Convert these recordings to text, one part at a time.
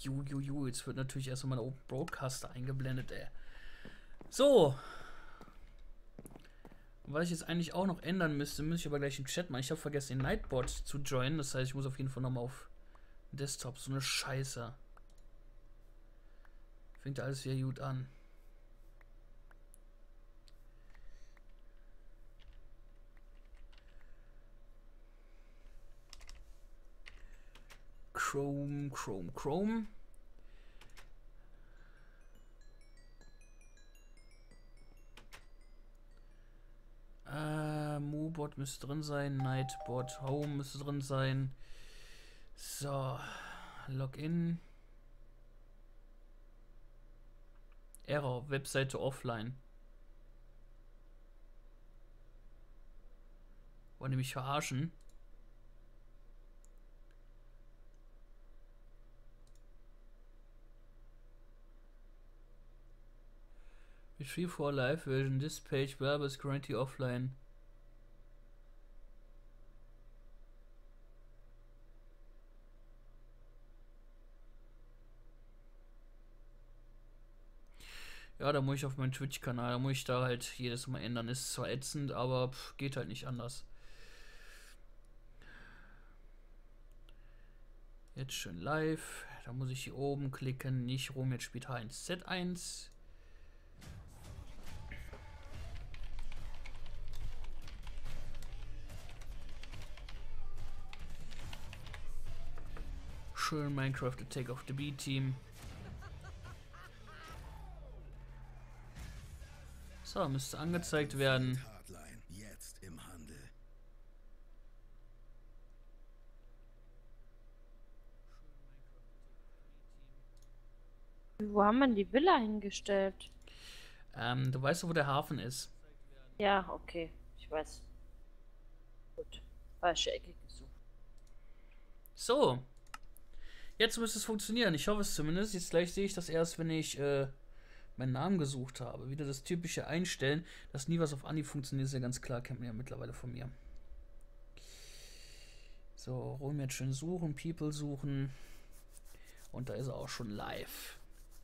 Jetzt wird natürlich erstmal mein Open Broadcaster eingeblendet, ey. So. Was ich jetzt eigentlich auch noch ändern müsste ich aber gleich im Chat machen. Ich habe vergessen, den Nightbot zu joinen. Das heißt, ich muss auf jeden Fall nochmal auf Desktop. So eine Scheiße. Fängt alles wieder gut an. Chrome. Moobot müsste drin sein. Nightbot Home müsste drin sein. So. Login. Error. Webseite offline. Wollen die mich verarschen? Retrieve for live version. This page web is currently offline. Ja, da muss ich auf meinen Twitch-Kanal, da muss ich da halt jedes Mal ändern. Ist zwar ätzend, aber geht halt nicht anders. Jetzt schön live. Da muss ich hier oben klicken. Nicht rum, jetzt spielt H1 Z1. Schön Minecraft Attack of the B-Team. So, müsste angezeigt werden. Jetzt im Handel. Wo haben wir die Villa hingestellt? Du weißt, wo der Hafen ist. Ja, okay. Ich weiß. Gut. Falsche Ecke gesucht. So. Jetzt müsste es funktionieren. Ich hoffe es zumindest. Jetzt gleich sehe ich das erst, wenn ich meinen Namen gesucht habe. Wieder das typische Einstellen, dass nie was auf Anhieb funktioniert, ist ja ganz klar. Kennt man ja mittlerweile von mir. So, Rom jetzt schön suchen, People suchen. Und da ist er auch schon live.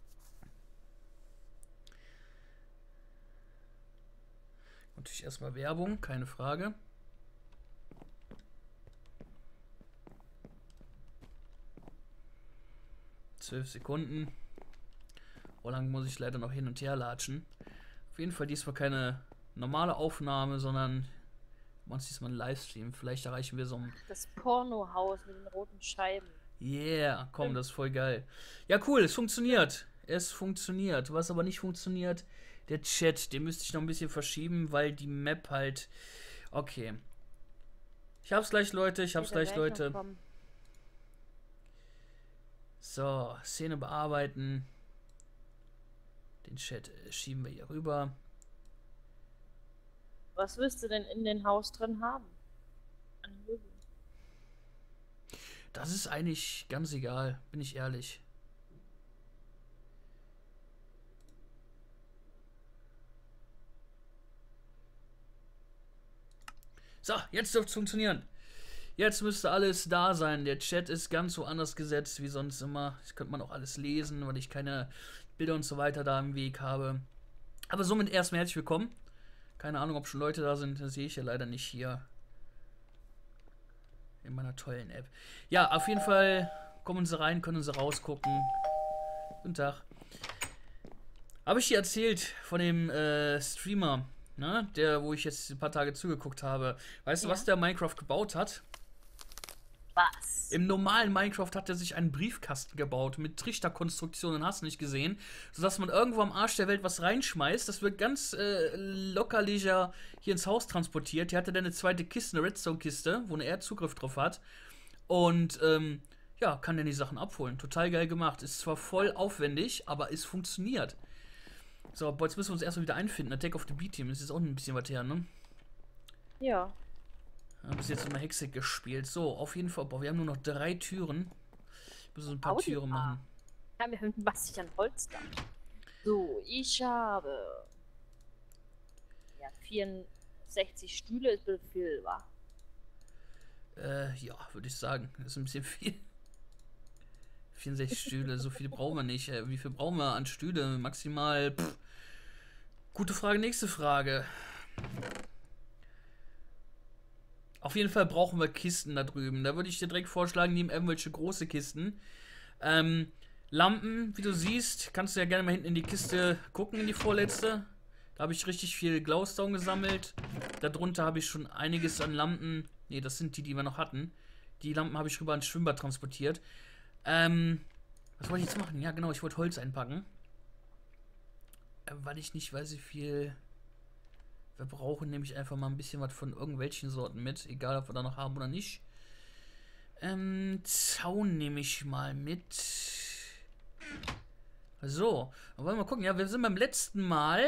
Natürlich erstmal Werbung, keine Frage. Zwölf Sekunden. So lange muss ich leider noch hin und her latschen. Auf jeden Fall diesmal keine normale Aufnahme, sondern diesmal ein Livestream. Vielleicht erreichen wir so ein... Das Pornohaus mit den roten Scheiben. Yeah, komm, das ist voll geil. Ja, cool, es funktioniert. Es funktioniert. Was aber nicht funktioniert, der Chat. Den müsste ich noch ein bisschen verschieben, weil die Map halt... Okay. Ich hab's gleich, Leute. Leute. So, Szene bearbeiten. Den Chat schieben wir hier rüber. Was willst du denn in den Haus drin haben? An Möbeln. Das ist eigentlich ganz egal, bin ich ehrlich. So, jetzt dürfte es funktionieren. Jetzt müsste alles da sein. Der Chat ist ganz so anders gesetzt wie sonst immer. Das könnte man auch alles lesen, weil ich keine Bilder und so weiter da im Weg habe. Aber somit erstmal herzlich willkommen. Keine Ahnung, ob schon Leute da sind. Das sehe ich ja leider nicht hier. In meiner tollen App. Ja, auf jeden Fall kommen sie rein, können sie rausgucken. Guten Tag. Habe ich dir erzählt von dem Streamer, ne? Wo ich jetzt ein paar Tage zugeguckt habe. Weißt du, was der Minecraft gebaut hat? Was? Im normalen Minecraft hat er sich einen Briefkasten gebaut mit Trichterkonstruktionen, hast du nicht gesehen, sodass man irgendwo am Arsch der Welt was reinschmeißt. Das wird ganz locker leger hier ins Haus transportiert. Hier hat er dann eine zweite Kiste, eine Redstone-Kiste, wo er Zugriff drauf hat. Und ja, kann dann die Sachen abholen. Total geil gemacht. Ist zwar voll aufwendig, aber es funktioniert. So, boah, jetzt müssen wir uns erstmal wieder einfinden. Attack of the B-Team, das ist auch ein bisschen was her, ne? Ja. Wir haben bis jetzt immer Hexe gespielt. So, auf jeden Fall. Boah, wir haben nur noch 3 Türen. Ich muss so ein paar Türen machen. Ja, wir haben ein Bastian Holz da. So, ich habe... Ja, 64 Stühle ist ein bisschen viel, wa? Ja, würde ich sagen. Das ist ein bisschen viel. 64 Stühle, so viele brauchen wir nicht. Wie viel brauchen wir an Stühle? Maximal. Gute Frage, nächste Frage. Auf jeden Fall brauchen wir Kisten da drüben. Da würde ich dir direkt vorschlagen, nehmen irgendwelche große Kisten. Lampen, wie du siehst, kannst du ja gerne mal hinten in die Kiste gucken, in die vorletzte. Da habe ich richtig viel Glowstone gesammelt. Darunter habe ich schon einiges an Lampen. Ne, das sind die, die wir noch hatten. Die Lampen habe ich rüber ins Schwimmbad transportiert. Was wollte ich jetzt machen? Ja, genau, ich wollte Holz einpacken. Weil ich nicht weiß, wie viel wir brauchen, nehme ich einfach mal ein bisschen was von irgendwelchen Sorten mit. Egal, ob wir da noch haben oder nicht. Zaun nehme ich mal mit. So, dann wollen wir mal gucken. Ja, wir sind beim letzten Mal.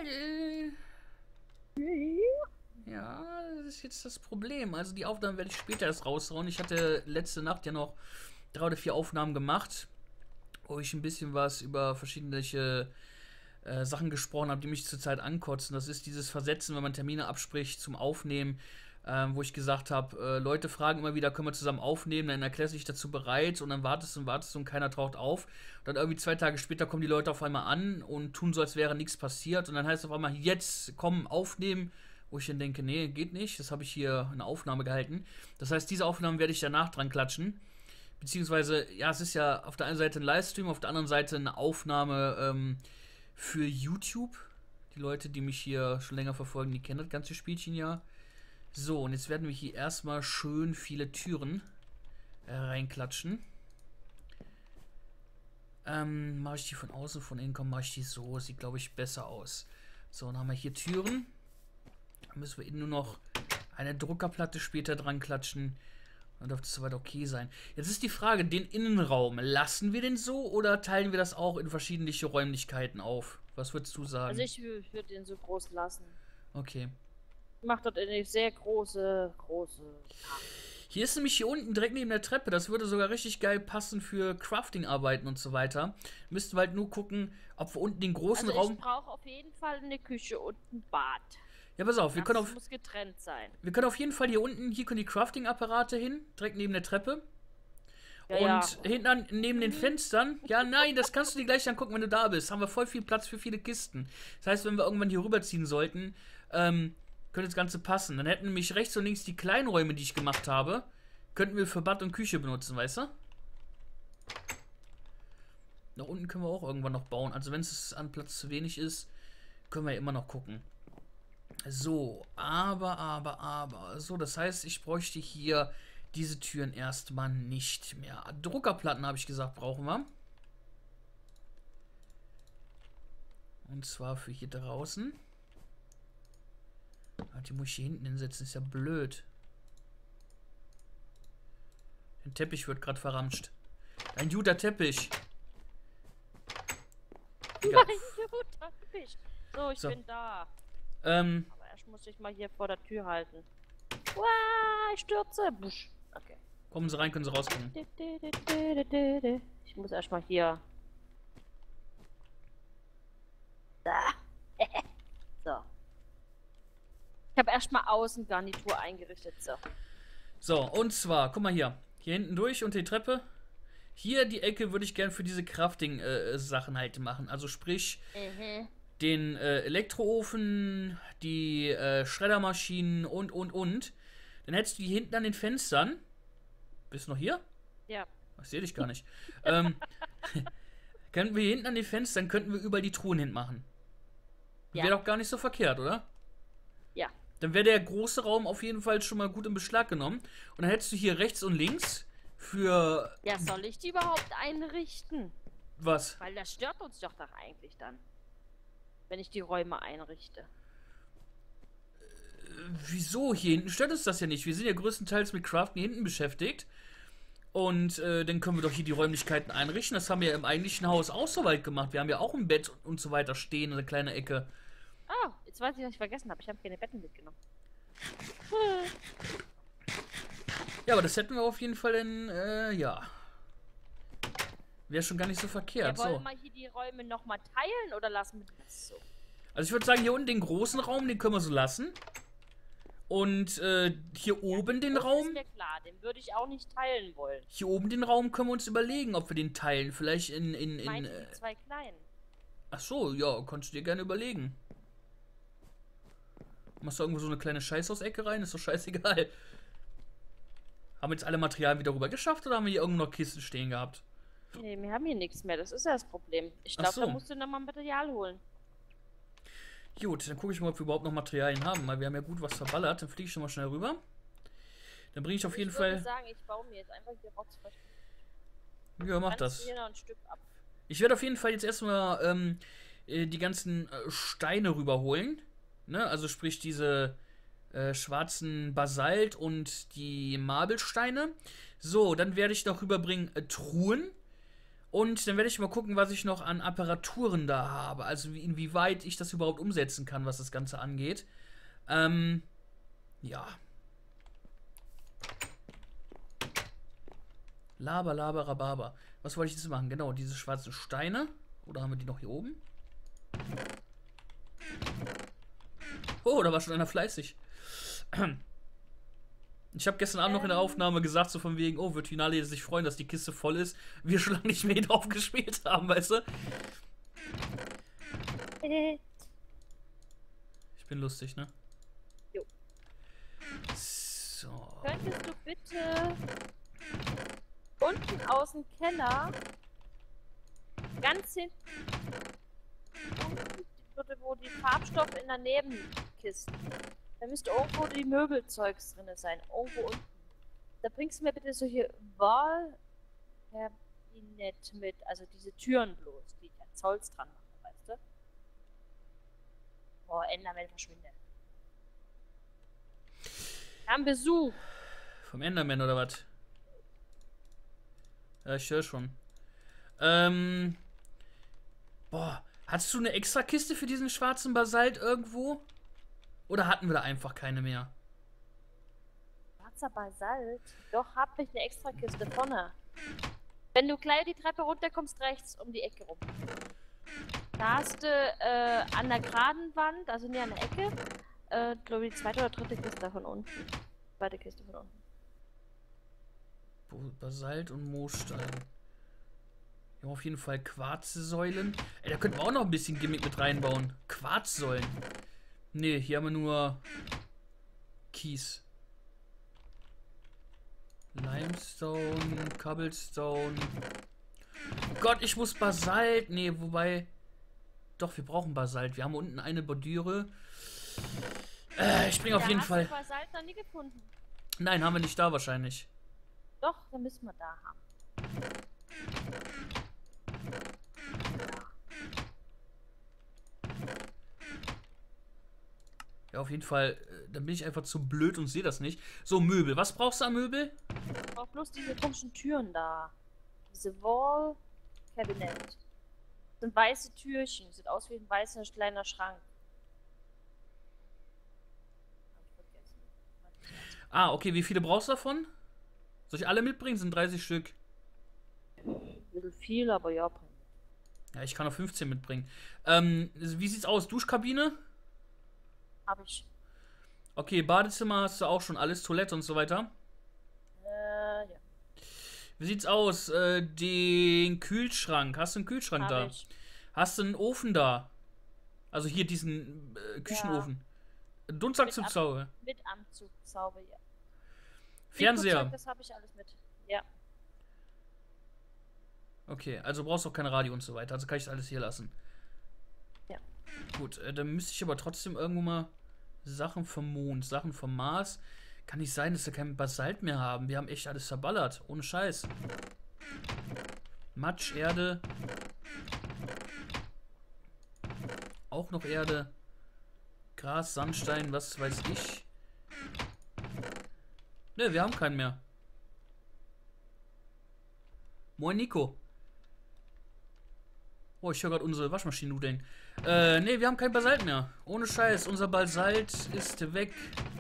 Ja, das ist jetzt das Problem. Also die Aufnahmen werde ich später erst raushauen. Ich hatte letzte Nacht ja noch 3 oder 4 Aufnahmen gemacht, wo ich ein bisschen was über verschiedene Sachen gesprochen habe, die mich zurzeit ankotzen. Das ist dieses Versetzen, wenn man Termine abspricht zum Aufnehmen, wo ich gesagt habe, Leute fragen immer wieder, können wir zusammen aufnehmen, dann erklärst du dich dazu bereit und dann wartest und keiner taucht auf. Und dann irgendwie 2 Tage später kommen die Leute auf einmal an und tun so, als wäre nichts passiert und dann heißt es auf einmal, jetzt kommen, aufnehmen, wo ich dann denke, nee, geht nicht, das habe ich hier eine Aufnahme gehalten. Das heißt, diese Aufnahmen werde ich danach dran klatschen. Beziehungsweise, ja, es ist ja auf der einen Seite ein Livestream, auf der anderen Seite eine Aufnahme für YouTube. Die Leute, die mich hier schon länger verfolgen, die kennen das ganze Spielchen ja. So, und jetzt werden wir hier erstmal schön viele Türen reinklatschen. Mache ich die von außen, von innen kommen, mache ich die so. Sieht, glaube ich, besser aus. So, dann haben wir hier Türen. Dann müssen wir innen nur noch eine Druckerplatte später dran klatschen. Dann dürfte es soweit okay sein. Jetzt ist die Frage, den Innenraum, lassen wir den so oder teilen wir das auch in verschiedene Räumlichkeiten auf? Was würdest du sagen? Also ich würde den so groß lassen. Okay. Ich mache dort eine sehr große. Hier ist nämlich hier unten direkt neben der Treppe. Das würde sogar richtig geil passen für Crafting-Arbeiten und so weiter. Müssten wir halt nur gucken, ob wir unten den großen Raum... Ich brauche auf jeden Fall eine Küche und ein Bad. Ja, pass auf, Das muss getrennt sein. Wir können auf jeden Fall hier unten, hier können die Crafting-Apparate hin, direkt neben der Treppe. Ja, und ja. hinten an, neben den Fenstern, ja, nein, das kannst du dir gleich angucken, wenn du da bist. Haben wir voll viel Platz für viele Kisten. Das heißt, wenn wir irgendwann hier rüberziehen sollten, könnte das Ganze passen. Dann hätten nämlich rechts und links die kleinen Räume, die ich gemacht habe, könnten wir für Bad und Küche benutzen, weißt du? Da unten können wir auch irgendwann noch bauen. Also wenn es an Platz zu wenig ist, können wir ja immer noch gucken. So, aber. So, das heißt, ich bräuchte hier diese Türen erstmal nicht mehr. Druckerplatten, habe ich gesagt, brauchen wir. Und zwar für hier draußen. Die muss ich hier hinten hinsetzen, ist ja blöd. Der Teppich wird gerade verramscht. Ein guter Teppich. Egal. Mein guter Teppich. So, ich bin da. Aber erst muss ich mal hier vor der Tür halten. Uah, ich stürze. Busch. Okay. Kommen Sie rein, können Sie rauskommen. Ich muss erstmal hier. Da. So. Ich habe erstmal Außengarnitur eingerichtet. So. So, und zwar, guck mal hier. Hier hinten durch und die Treppe. Hier die Ecke würde ich gern für diese Crafting-Sachen halt machen. Also sprich, den Elektroofen, die Schreddermaschinen und. Dann hättest du die hinten an den Fenstern. Bist du noch hier? Ja. Ich sehe dich gar nicht. Könnten wir hier hinten an den Fenstern, könnten wir überall die Truhen hinmachen. Ja. Wäre doch gar nicht so verkehrt, oder? Ja. Dann wäre der große Raum auf jeden Fall schon mal gut in Beschlag genommen. Und dann hättest du hier rechts und links für... Ja, soll ich die überhaupt einrichten? Was? Weil das stört uns doch eigentlich dann. Wenn ich die Räume einrichte. Wieso? Hier hinten stört uns das ja nicht. Wir sind ja größtenteils mit Craften hier hinten beschäftigt. Und dann können wir doch hier die Räumlichkeiten einrichten. Das haben wir ja im eigentlichen Haus auch so weit gemacht. Wir haben ja auch ein Bett und so weiter stehen, eine kleine Ecke. Ah, jetzt weiß ich, was ich vergessen habe. Ich habe keine Betten mitgenommen. Ja, aber das hätten wir auf jeden Fall in, ja. Wäre schon gar nicht so verkehrt. Ja, wollen So. wir hier die Räume nochmal teilen oder lassen wir das so? Also ich würde sagen, hier unten den großen Raum, den können wir so lassen. Und hier oben den Das Raum. ist mir klar, den würde ich auch nicht teilen wollen. Hier oben den Raum können wir uns überlegen, ob wir den teilen. Vielleicht Ich meinte die zwei kleinen. Ach so, ja, kannst du dir gerne überlegen. Machst du irgendwo so eine kleine Scheißhausecke rein? Ist doch scheißegal. Haben wir jetzt alle Materialien wieder rüber geschafft oder haben wir hier irgendwo noch Kisten stehen gehabt? Nee, wir haben hier nichts mehr, das ist ja das Problem. Ich Ach glaube, so. da musst du nochmal Material holen. Gut, dann gucke ich mal, ob wir überhaupt noch Materialien haben, weil wir haben ja gut was verballert. Dann fliege ich schon mal schnell rüber. Dann bringe ich auf jeden Ich würde Fall... sagen, ich baue mir jetzt einfach hier rotzfrech. Ja, mach Kannst das. du hier noch ein Stück ab. Ich werde auf jeden Fall jetzt erstmal die ganzen Steine rüberholen. Ne? Also sprich diese schwarzen Basalt und die Marbelsteine. So, dann werde ich noch rüberbringen Truhen. Und dann werde ich mal gucken, was ich noch an Apparaturen da habe. Also inwieweit ich das überhaupt umsetzen kann, was das Ganze angeht. Ja. Laber, laber, rababer. Was wollte ich jetzt machen? Genau, diese schwarzen Steine. Oder haben wir die noch hier oben? Oh, da war schon einer fleißig. Ich habe gestern Abend noch in der Aufnahme gesagt, so von wegen, oh, wird Finale sich freuen, dass die Kiste voll ist. Wir schon lange nicht mehr hier drauf gespielt haben, weißt du? Ich bin lustig, ne? Jo. So. Könntest du bitte unten aus dem Keller ganz hinten, wo die Farbstoffe in der Nebenkiste, da müsste irgendwo die Möbelzeugs drin sein. Irgendwo unten. Da bringst du mir bitte solche Wahlkabinett mit, also diese Türen bloß, die ich Holz dran mache, weißt du? Boah, Enderman verschwinde. Wir haben Besuch. Vom Enderman oder was? Ja, ich höre schon. Boah, hattest du eine extra Kiste für diesen schwarzen Basalt irgendwo? Oder hatten wir da einfach keine mehr? Schwarzer Basalt? Doch, hab ich eine extra Kiste vorne. Wenn du gleich die Treppe runterkommst, rechts um die Ecke rum. Da hast du an der geraden Wand, also nicht an der Ecke, glaube ich, die zweite oder dritte Kiste von unten. Zweite Kiste von unten. Basalt und Moosstein. Wir haben auf jeden Fall Quarzsäulen. Ey, da könnten wir auch noch ein bisschen Gimmick mit reinbauen. Quarzsäulen. Nee, hier haben wir nur Kies. Limestone, Cobblestone. Gott, ich muss Basalt. Nee, wobei... Doch, wir brauchen Basalt. Wir haben unten eine Bordüre. Ich bringe auf jeden Fall... Hast du Basalt noch nie gefunden? Nein, haben wir nicht da wahrscheinlich. Doch, dann müssen wir da haben. Ja, auf jeden Fall. Dann bin ich einfach zu blöd und sehe das nicht. So, Möbel. Was brauchst du an Möbel? Ich brauch bloß diese komischen Türen da. Diese Wall Cabinet. Das sind weiße Türchen. Sieht aus wie ein weißer kleiner Schrank. Hab ich vergessen. Ah, okay. Wie viele brauchst du davon? Soll ich alle mitbringen? Sind 30 Stück. Ein bisschen viel, aber ja. Ja, ich kann auch 15 mitbringen. Wie sieht's aus? Duschkabine? Hab ich. Okay, Badezimmer hast du auch schon alles, Toilette und so weiter. Ja. Wie sieht's aus? Den Kühlschrank. Hast du einen Kühlschrank da? Hab ich. Hast du einen Ofen da? Also hier diesen Küchenofen. Dunstabzug Mit zu Hause. Mit Anzug, sauber, ja. Fernseher. Mikrozeug, das habe ich alles mit. Ja. Okay, also brauchst du auch kein Radio und so weiter. Also kann ich das alles hier lassen. Ja. Gut, dann müsste ich aber trotzdem irgendwo mal Sachen vom Mond, Sachen vom Mars. Kann nicht sein, dass wir kein Basalt mehr haben. Wir haben echt alles verballert. Ohne Scheiß. Matsch, Erde. Auch noch Erde. Gras, Sandstein, was weiß ich. Ne, wir haben keinen mehr. Moin, Nico. Oh, ich höre gerade unsere Waschmaschine nudeln. Ne, wir haben kein Basalt mehr. Ohne Scheiß, unser Basalt ist weg.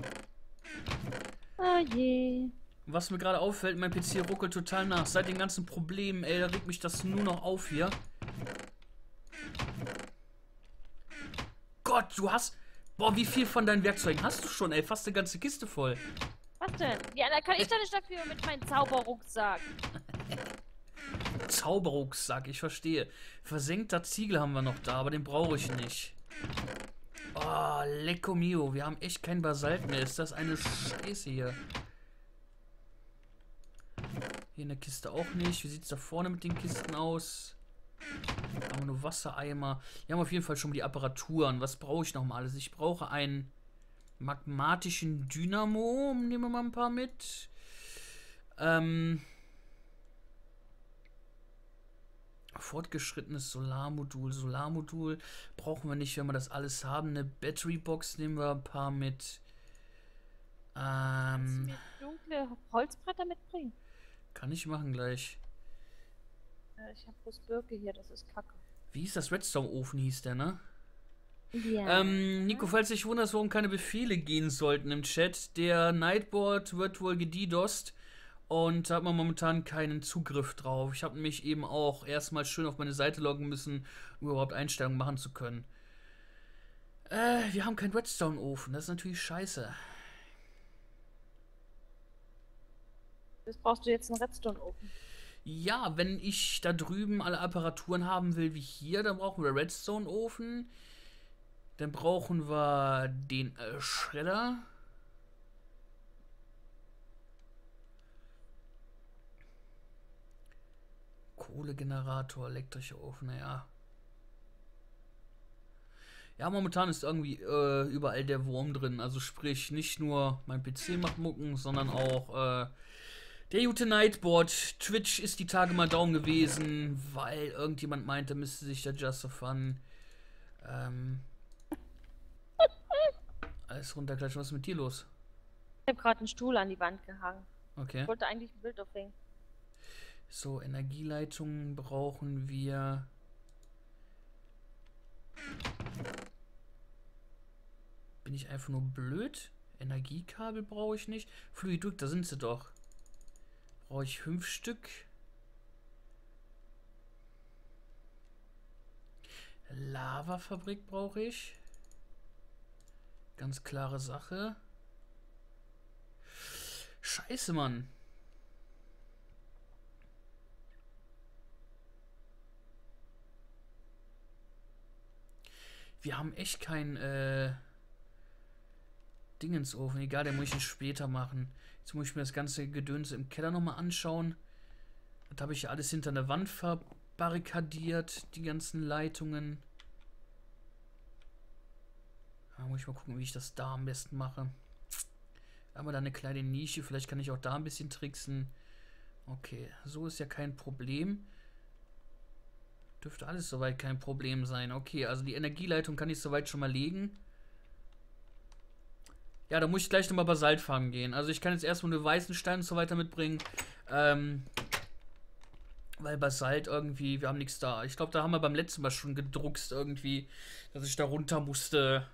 Ah je. Was mir gerade auffällt, mein PC ruckelt total nach. Seit den ganzen Problemen, ey, da regt mich das nur noch auf hier. Gott, du hast... Boah, wie viel von deinen Werkzeugen hast du schon, ey? Fast eine ganze Kiste voll. Was denn? Ja, da kann ich doch nicht dafür mit meinem Zauberrucksack. Zauberrucksack, ich verstehe. Versenkter Ziegel haben wir noch da, aber den brauche ich nicht. Oh, lecco mio. Wir haben echt kein Basalt mehr. Ist das eine Scheiße hier? Hier in der Kiste auch nicht. Wie sieht es da vorne mit den Kisten aus? Haben wir nur Wassereimer. Wir haben auf jeden Fall schon die Apparaturen. Was brauche ich nochmal alles? Ich brauche einen magmatischen Dynamo. Nehmen wir mal ein paar mit. Fortgeschrittenes Solarmodul. Solarmodul brauchen wir nicht, wenn wir das alles haben. Eine Batterybox nehmen wir ein paar mit. Kannst du mir dunkle Holzbretter mitbringen? Kann ich machen gleich. Ich habe bloß Birke hier, das ist kacke. Wie hieß das? Redstone-Ofen hieß der, ne? Ja. Nico, falls dich wunderst, warum keine Befehle gehen sollten im Chat, der Nightboard wird wohl gedidost und da hat man momentan keinen Zugriff drauf. Ich habe nämlich eben auch erstmal schön auf meine Seite loggen müssen, um überhaupt Einstellungen machen zu können. Wir haben keinen Redstone-Ofen, das ist natürlich scheiße. Das brauchst du jetzt einen Redstone-Ofen. Ja, wenn ich da drüben alle Apparaturen haben will wie hier, dann brauchen wir Redstone-Ofen. Dann brauchen wir den Schredder. Kohlegenerator, elektrischer Ofen, naja. Ja, momentan ist irgendwie überall der Wurm drin. Also sprich, nicht nur mein PC macht Mucken, sondern auch der gute Nightboard. Twitch ist die Tage mal down gewesen, weil irgendjemand meinte, müsste sich der Just for Fun alles runterklatschen. Was ist mit dir los? Ich habe gerade einen Stuhl an die Wand gehangen. Okay. Ich wollte eigentlich ein Bild aufhängen. So, Energieleitungen brauchen wir. Bin ich einfach nur blöd? Energiekabel brauche ich nicht. Fluidukt, da sind sie doch. Brauche ich 5 Stück. Lavafabrik brauche ich. Ganz klare Sache. Scheiße, Mann. Wir haben echt kein Dingensofen. Egal, den muss ich später machen. Jetzt muss ich mir das ganze Gedöns im Keller nochmal anschauen. Das habe ich ja alles hinter der Wand verbarrikadiert, die ganzen Leitungen. Da muss ich mal gucken, wie ich das da am besten mache. Da haben wir da eine kleine Nische. Vielleicht kann ich auch da ein bisschen tricksen. Okay, so ist ja kein Problem. Dürfte alles soweit kein Problem sein. Okay, also die Energieleitung kann ich soweit schon mal legen. Ja, da muss ich gleich nochmal Basalt farmen gehen. Also ich kann jetzt erstmal nur weißen Stein und so weiter mitbringen. Weil Basalt irgendwie, wir haben nichts da. Ich glaube, da haben wir beim letzten Mal schon gedruckst irgendwie, dass ich da runter musste.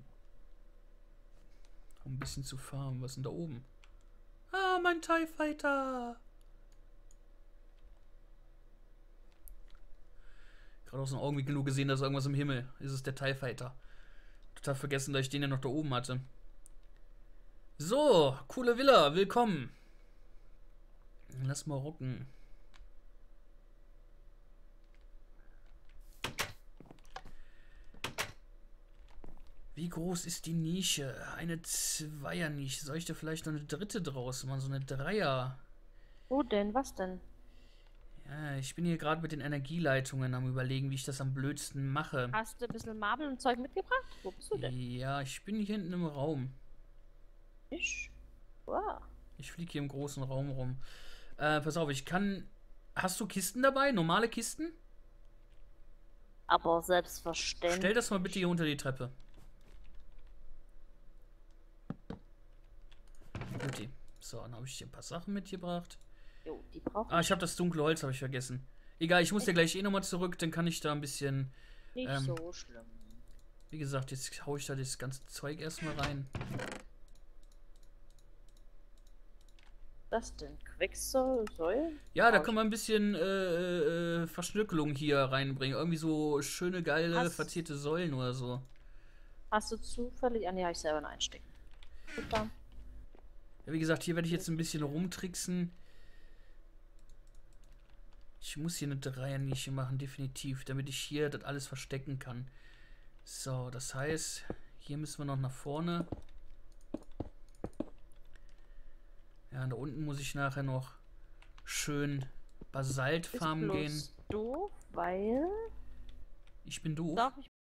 Um ein bisschen zu farmen. Was ist denn da oben? Ah, mein TIE Fighter! Gerade aus den Augen wie genug gesehen, dass irgendwas im Himmel ist. Es der TIE Fighter. Total vergessen, dass ich den ja noch da oben hatte. So, coole Villa, willkommen. Lass mal rocken. Wie groß ist die Nische? Eine Zweier-Nische. Soll ich da vielleicht noch eine dritte draus machen? So eine Dreier. Wo denn? Was denn? Ja, ich bin hier gerade mit den Energieleitungen am Überlegen, wie ich das am blödsten mache. Hast du ein bisschen Marble und Zeug mitgebracht? Wo bist du denn? Ja, ich bin hier hinten im Raum. Ich? Wow. Ich fliege hier im großen Raum rum. Pass auf, ich kann... Hast du Kisten dabei? Normale Kisten? Aber selbstverständlich. Stell das mal bitte hier unter die Treppe. Guti. So, dann habe ich hier ein paar Sachen mitgebracht. Jo, die brauche Ah, ich habe das dunkle Holz, habe ich vergessen. Egal, ich muss ja gleich eh nochmal zurück, dann kann ich da ein bisschen... nicht so schlimm. Wie gesagt, jetzt haue ich da das ganze Zeug erstmal rein. Was denn? Quecksilber? Ja, da kann man ein bisschen Verschnörkelung hier reinbringen. Irgendwie so schöne, geile, verzierte Säulen oder so. Hast du zufällig... Ah, nee, habe ich selber einen einstecken. Super. Ja, wie gesagt, hier werde ich jetzt ein bisschen rumtricksen. Ich muss hier eine Dreiernische machen, definitiv, damit ich hier das alles verstecken kann. So, das heißt, hier müssen wir noch nach vorne. Ja, da unten muss ich nachher noch schön Basalt farmen gehen. Doof, weil... Ich bin doof. Darf ich